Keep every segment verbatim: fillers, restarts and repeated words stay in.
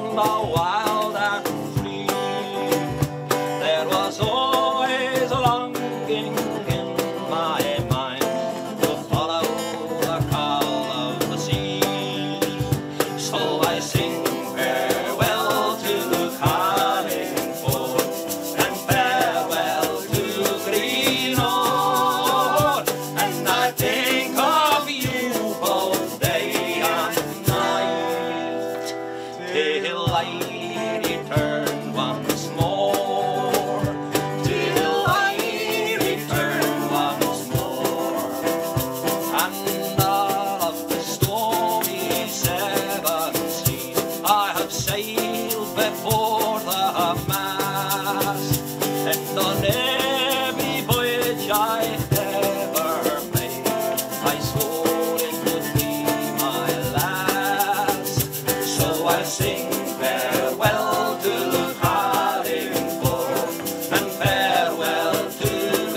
the wild and free. There was always a longing in my mind to follow the call of the sea. So I sing farewell to Carlingford and farewell to Greenwood, and I think of you both day and night till I return once more, till I return once more. And all of the stormy seven seas I have sailed before the mast, and on every voyage I ever made I swore it would be my last. So I sing farewell to Carlingford and farewell to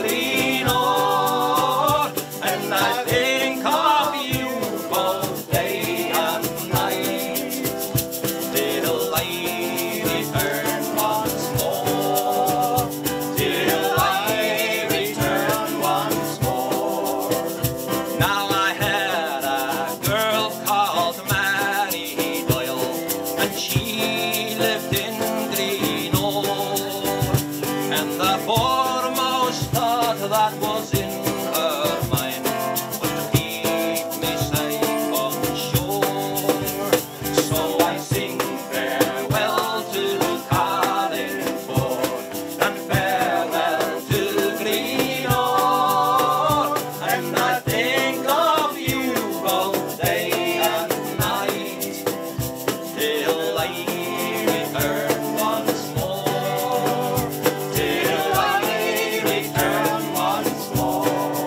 Greenwood, and I think of you both day and night till I return once more, till I return once more. Now I had a girl called Mary Doyle, and she lived in Greenwood, and the foremost thought that was in her mind was to keep me safe on shore. So I sing farewell to Carlingford and farewell to Greenwood, and I think of you both day and night till I return once more, till I return once more.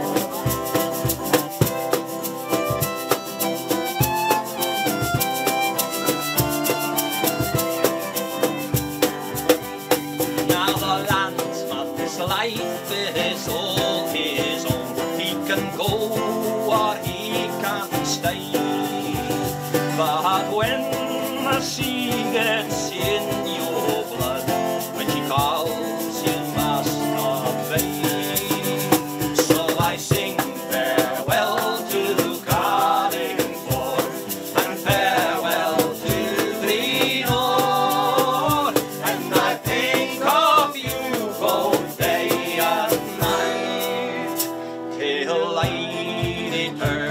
Now the landsman's life is all his own. He can go or he can stay, but when the sea gets in your blood, when she calls you must obey. So I sing farewell to Carlingford and farewell to Greenwood, and I think of you both day and night till I return